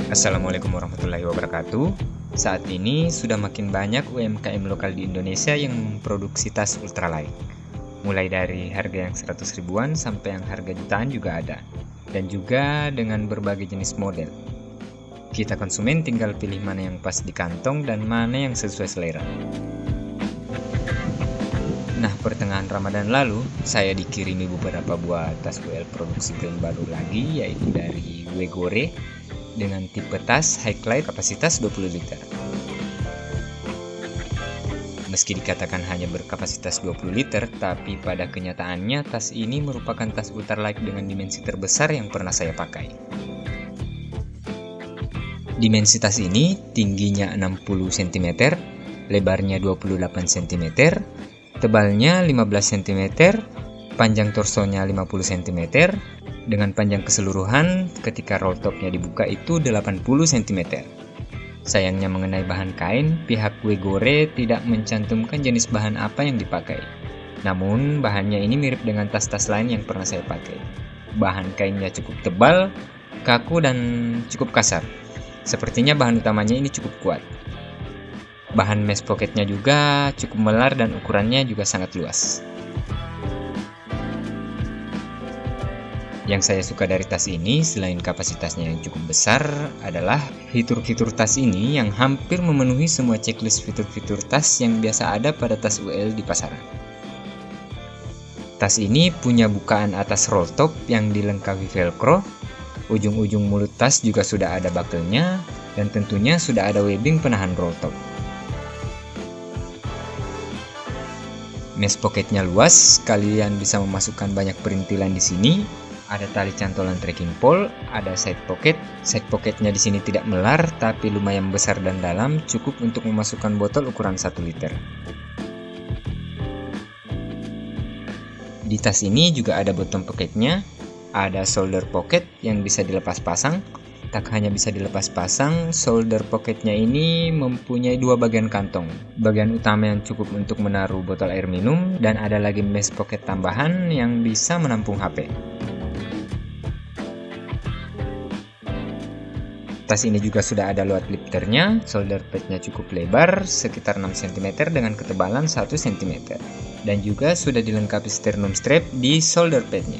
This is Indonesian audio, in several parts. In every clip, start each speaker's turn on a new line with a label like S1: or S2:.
S1: Assalamualaikum warahmatullahi wabarakatuh. Saat ini sudah makin banyak UMKM lokal di Indonesia yang memproduksi tas ultralight. Mulai dari harga yang 100 ribuan sampai yang harga jutaan juga ada. Dan juga dengan berbagai jenis model. Kita konsumen tinggal pilih mana yang pas di kantong dan mana yang sesuai selera. Nah, pertengahan Ramadan lalu, saya dikirimi beberapa buah tas WL produksi brand baru lagi, yaitu dari Wegore, dengan tipe tas Highlight kapasitas 20 liter. Meski dikatakan hanya berkapasitas 20 liter, tapi pada kenyataannya tas ini merupakan tas ultralight dengan dimensi terbesar yang pernah saya pakai. Dimensi tas ini tingginya 60 cm, lebarnya 28 cm, tebalnya 15 cm, panjang torsonya 50 cm, dengan panjang keseluruhan ketika roll topnya dibuka itu 80 cm. Sayangnya mengenai bahan kain, pihak Wegore tidak mencantumkan jenis bahan apa yang dipakai. Namun bahannya ini mirip dengan tas-tas lain yang pernah saya pakai. Bahan kainnya cukup tebal, kaku dan cukup kasar. Sepertinya bahan utamanya ini cukup kuat. Bahan mesh pocketnya juga cukup melar dan ukurannya juga sangat luas. Yang saya suka dari tas ini, selain kapasitasnya yang cukup besar, adalah fitur-fitur tas ini yang hampir memenuhi semua checklist fitur-fitur tas yang biasa ada pada tas WL di pasaran. Tas ini punya bukaan atas roll top yang dilengkapi velcro, ujung-ujung mulut tas juga sudah ada buckle-nya, dan tentunya sudah ada webbing penahan roll top. Mesh pocketnya luas, kalian bisa memasukkan banyak perintilan di sini. Ada tali cantolan trekking pole, ada side pocket. Side pocketnya di sini tidak melar, tapi lumayan besar dan dalam, cukup untuk memasukkan botol ukuran 1 liter. Di tas ini juga ada bottom pocketnya, ada shoulder pocket yang bisa dilepas pasang. Tak hanya bisa dilepas pasang, shoulder pocketnya ini mempunyai 2 bagian kantong. Bagian utama yang cukup untuk menaruh botol air minum, dan ada lagi mesh pocket tambahan yang bisa menampung HP. Tas ini juga sudah ada load lifternya, shoulder padnya cukup lebar, sekitar 6 cm dengan ketebalan 1 cm. Dan juga sudah dilengkapi sternum strap di shoulder padnya.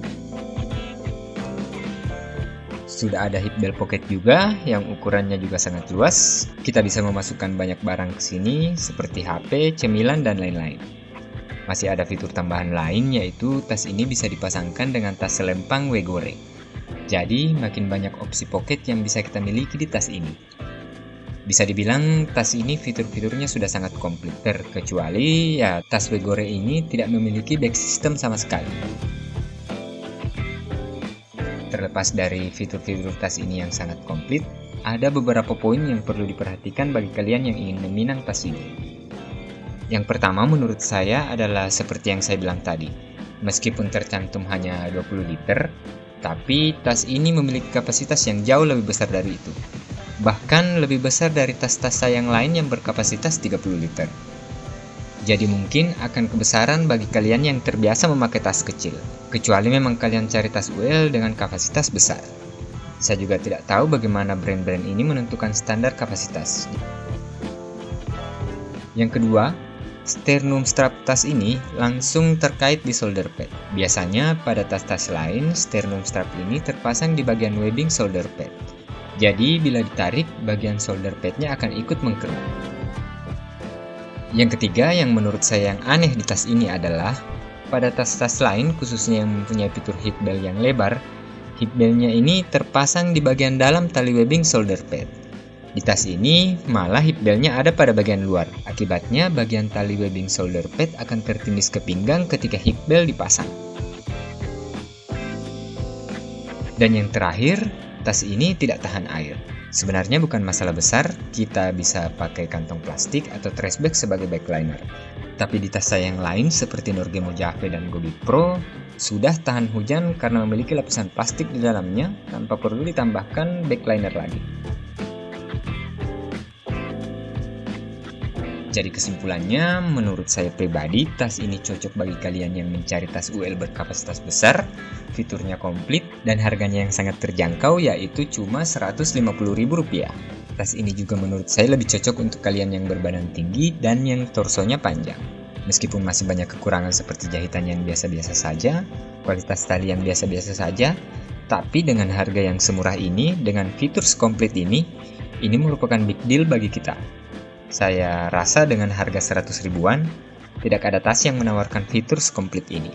S1: Sudah ada hip belt pocket juga, yang ukurannya juga sangat luas. Kita bisa memasukkan banyak barang ke sini, seperti HP, cemilan, dan lain-lain. Masih ada fitur tambahan lain, yaitu tas ini bisa dipasangkan dengan tas selempang Wegore. Jadi, makin banyak opsi pocket yang bisa kita miliki di tas ini. Bisa dibilang, tas ini fitur-fiturnya sudah sangat komplit, terkecuali ya tas Wegore ini tidak memiliki back system sama sekali. Terlepas dari fitur-fitur tas ini yang sangat komplit, ada beberapa poin yang perlu diperhatikan bagi kalian yang ingin meminang tas ini. Yang pertama menurut saya adalah seperti yang saya bilang tadi. Meskipun tercantum hanya 20 liter, tapi tas ini memiliki kapasitas yang jauh lebih besar dari itu. Bahkan lebih besar dari tas-tas saya yang lain yang berkapasitas 30 liter. Jadi mungkin akan kebesaran bagi kalian yang terbiasa memakai tas kecil, kecuali memang kalian cari tas WL dengan kapasitas besar. Saya juga tidak tahu bagaimana brand-brand ini menentukan standar kapasitas. Yang kedua, sternum strap tas ini langsung terkait di shoulder pad. Biasanya pada tas-tas lain, sternum strap ini terpasang di bagian webbing shoulder pad. Jadi bila ditarik, bagian shoulder padnya akan ikut mengkerut. Yang ketiga yang menurut saya yang aneh di tas ini adalah, pada tas-tas lain khususnya yang mempunyai fitur hip belt yang lebar, hip beltnya ini terpasang di bagian dalam tali webbing shoulder pad. Di tas ini, malah hip beltnya ada pada bagian luar. Akibatnya, bagian tali webbing shoulder pad akan tertindis ke pinggang ketika hip belt dipasang. Dan yang terakhir, tas ini tidak tahan air. Sebenarnya bukan masalah besar, kita bisa pakai kantong plastik atau trash bag sebagai backliner. Tapi di tas saya yang lain seperti Norge Mojave dan Gobi Pro, sudah tahan hujan karena memiliki lapisan plastik di dalamnya tanpa perlu ditambahkan backliner lagi. Jadi kesimpulannya, menurut saya pribadi, tas ini cocok bagi kalian yang mencari tas UL berkapasitas besar, fiturnya komplit, dan harganya yang sangat terjangkau yaitu cuma Rp150.000. Tas ini juga menurut saya lebih cocok untuk kalian yang berbadan tinggi dan yang torsonya panjang. Meskipun masih banyak kekurangan seperti jahitan yang biasa-biasa saja, kualitas tali yang biasa-biasa saja, tapi dengan harga yang semurah ini, dengan fitur sekomplit ini merupakan big deal bagi kita. Saya rasa dengan harga 100 ribuan, tidak ada tas yang menawarkan fitur sekomplit ini.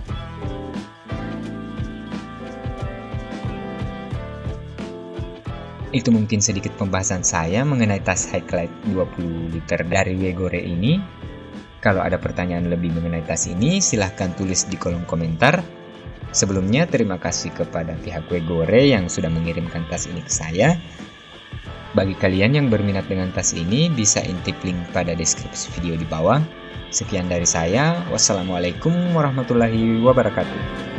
S1: Itu mungkin sedikit pembahasan saya mengenai tas Highlight 20 liter dari Wegore ini. Kalau ada pertanyaan lebih mengenai tas ini, silahkan tulis di kolom komentar. Sebelumnya, terima kasih kepada pihak Wegore yang sudah mengirimkan tas ini ke saya. Bagi kalian yang berminat dengan tas ini, bisa intip link pada deskripsi video di bawah. Sekian dari saya. Wassalamualaikum warahmatullahi wabarakatuh.